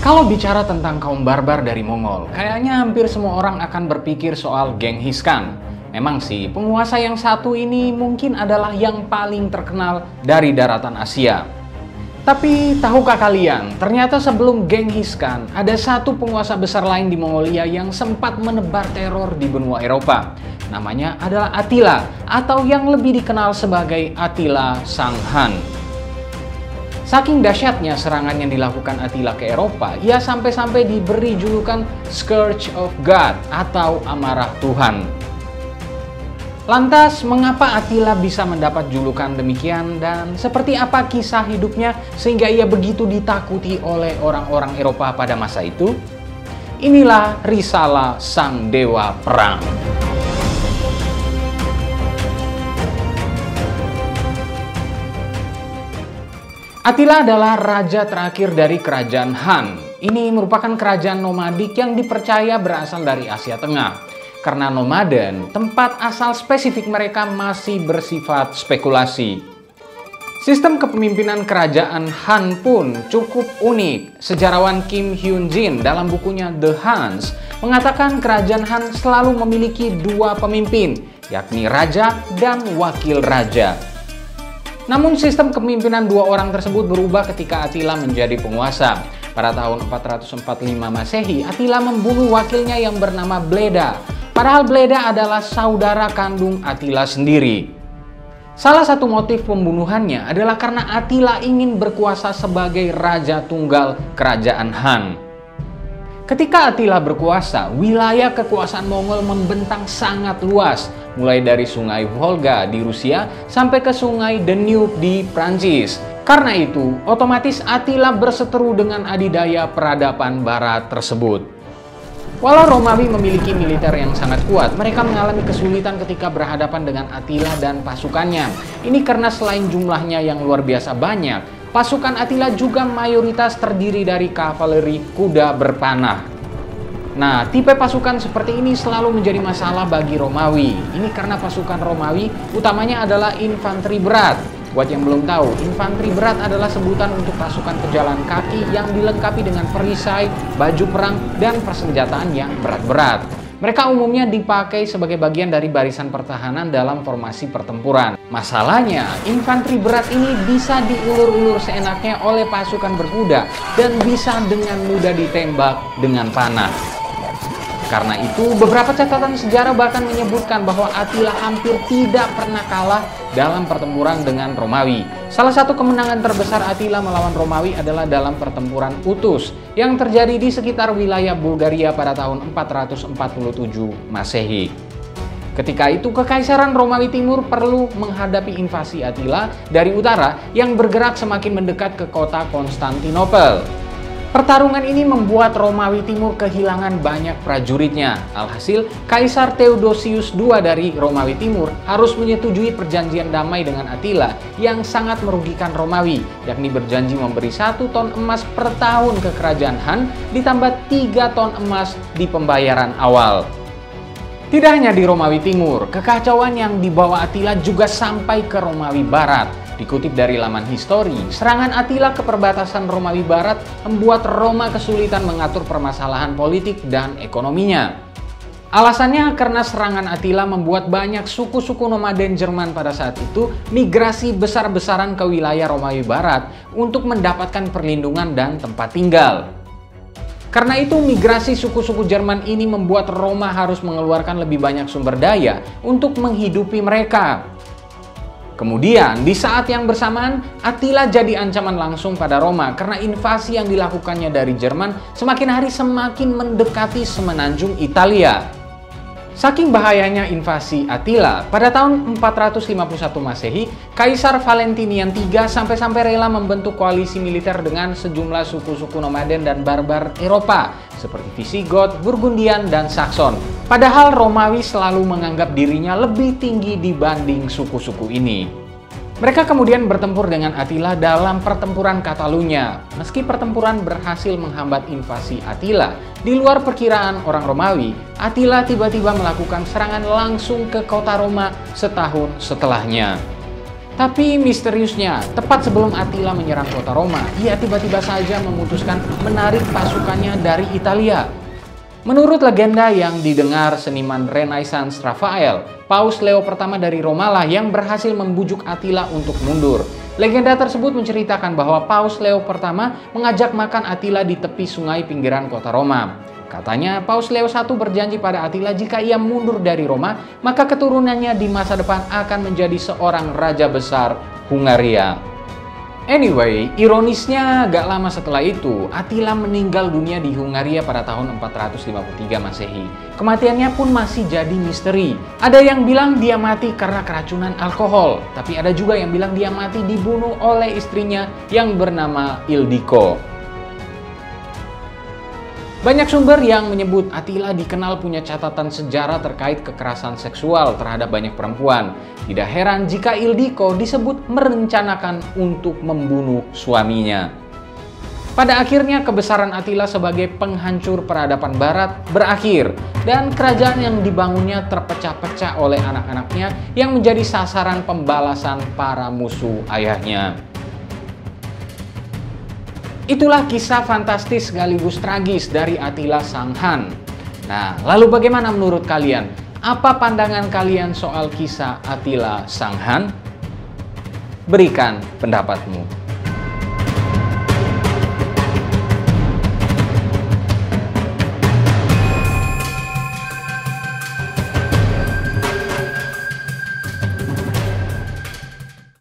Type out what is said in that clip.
Kalau bicara tentang kaum barbar dari Mongol, kayaknya hampir semua orang akan berpikir soal Genghis Khan. Memang sih, penguasa yang satu ini mungkin adalah yang paling terkenal dari daratan Asia. Tapi tahukah kalian, ternyata sebelum Genghis Khan, ada satu penguasa besar lain di Mongolia yang sempat menebar teror di benua Eropa. Namanya adalah Attila, atau yang lebih dikenal sebagai Attila Sang Han. Saking dahsyatnya serangan yang dilakukan Attila ke Eropa, ia sampai-sampai diberi julukan Scourge of God atau amarah Tuhan. Lantas, mengapa Attila bisa mendapat julukan demikian dan seperti apa kisah hidupnya sehingga ia begitu ditakuti oleh orang-orang Eropa pada masa itu? Inilah risalah Sang Dewa Perang. Attila adalah raja terakhir dari kerajaan Han. Ini merupakan kerajaan nomadik yang dipercaya berasal dari Asia Tengah. Karena nomaden, tempat asal spesifik mereka masih bersifat spekulasi. Sistem kepemimpinan kerajaan Han pun cukup unik. Sejarawan Kim Hyun Jin dalam bukunya The Huns mengatakan kerajaan Han selalu memiliki dua pemimpin, yakni raja dan wakil raja. Namun sistem kepemimpinan dua orang tersebut berubah ketika Attila menjadi penguasa. Pada tahun 445 Masehi, Attila membunuh wakilnya yang bernama Bleda. Padahal Bleda adalah saudara kandung Attila sendiri. Salah satu motif pembunuhannya adalah karena Attila ingin berkuasa sebagai raja tunggal kerajaan Han. Ketika Attila berkuasa, wilayah kekuasaan Mongol membentang sangat luas, mulai dari sungai Volga di Rusia sampai ke sungai Danube di Prancis. Karena itu, otomatis Attila berseteru dengan adidaya peradaban barat tersebut. Walau Romawi memiliki militer yang sangat kuat, mereka mengalami kesulitan ketika berhadapan dengan Attila dan pasukannya. Ini karena selain jumlahnya yang luar biasa banyak, pasukan Attila juga mayoritas terdiri dari kavaleri kuda berpanah. Nah, tipe pasukan seperti ini selalu menjadi masalah bagi Romawi. Ini karena pasukan Romawi utamanya adalah infanteri berat. Buat yang belum tahu, infanteri berat adalah sebutan untuk pasukan pejalan kaki yang dilengkapi dengan perisai, baju perang, dan persenjataan yang berat-berat. Mereka umumnya dipakai sebagai bagian dari barisan pertahanan dalam formasi pertempuran. Masalahnya, infanteri berat ini bisa diulur-ulur seenaknya oleh pasukan berkuda dan bisa dengan mudah ditembak dengan panah. Karena itu, beberapa catatan sejarah bahkan menyebutkan bahwa Attila hampir tidak pernah kalah dalam pertempuran dengan Romawi. Salah satu kemenangan terbesar Attila melawan Romawi adalah dalam pertempuran Utus yang terjadi di sekitar wilayah Bulgaria pada tahun 447 Masehi. Ketika itu, Kekaisaran Romawi Timur perlu menghadapi invasi Attila dari utara yang bergerak semakin mendekat ke kota Konstantinopel. Pertarungan ini membuat Romawi Timur kehilangan banyak prajuritnya. Alhasil, Kaisar Theodosius II dari Romawi Timur harus menyetujui perjanjian damai dengan Attila yang sangat merugikan Romawi, yakni berjanji memberi 1 ton emas per tahun ke kerajaan Han, ditambah 3 ton emas di pembayaran awal. Tidak hanya di Romawi Timur, kekacauan yang dibawa Attila juga sampai ke Romawi Barat. Dikutip dari laman Histori, serangan Attila ke perbatasan Romawi Barat membuat Roma kesulitan mengatur permasalahan politik dan ekonominya. Alasannya karena serangan Attila membuat banyak suku-suku nomaden Jerman pada saat itu migrasi besar-besaran ke wilayah Romawi Barat untuk mendapatkan perlindungan dan tempat tinggal. Karena itu, migrasi suku-suku Jerman ini membuat Roma harus mengeluarkan lebih banyak sumber daya untuk menghidupi mereka. Kemudian, di saat yang bersamaan, Attila jadi ancaman langsung pada Roma karena invasi yang dilakukannya dari Jerman semakin hari semakin mendekati semenanjung Italia. Saking bahayanya invasi Attila, pada tahun 451 Masehi, Kaisar Valentinian III sampai-sampai rela membentuk koalisi militer dengan sejumlah suku-suku nomaden dan barbar Eropa, seperti Visigoth, Burgundian, dan Saxon. Padahal Romawi selalu menganggap dirinya lebih tinggi dibanding suku-suku ini. Mereka kemudian bertempur dengan Attila dalam pertempuran Catalunya. Meski pertempuran berhasil menghambat invasi Attila, di luar perkiraan orang Romawi, Attila tiba-tiba melakukan serangan langsung ke kota Roma setahun setelahnya. Tapi misteriusnya, tepat sebelum Attila menyerang kota Roma, ia tiba-tiba saja memutuskan menarik pasukannya dari Italia. Menurut legenda yang didengar seniman Renaissance Rafael, Paus Leo pertama dari Roma lah yang berhasil membujuk Attila untuk mundur. Legenda tersebut menceritakan bahwa Paus Leo pertama mengajak makan Attila di tepi sungai pinggiran kota Roma. Katanya Paus Leo I berjanji pada Attila jika ia mundur dari Roma, maka keturunannya di masa depan akan menjadi seorang raja besar Hungaria. Anyway, ironisnya gak lama setelah itu, Attila meninggal dunia di Hungaria pada tahun 453 Masehi. Kematiannya pun masih jadi misteri. Ada yang bilang dia mati karena keracunan alkohol, tapi ada juga yang bilang dia mati dibunuh oleh istrinya yang bernama Ildiko. Banyak sumber yang menyebut Attila dikenal punya catatan sejarah terkait kekerasan seksual terhadap banyak perempuan. Tidak heran jika Ildiko disebut merencanakan untuk membunuh suaminya. Pada akhirnya kebesaran Attila sebagai penghancur peradaban barat berakhir dan kerajaan yang dibangunnya terpecah-pecah oleh anak-anaknya yang menjadi sasaran pembalasan para musuh ayahnya. Itulah kisah fantastis sekaligus tragis dari Attila Sang Han. Nah, lalu bagaimana menurut kalian? Apa pandangan kalian soal kisah Attila Sang Han? Berikan pendapatmu.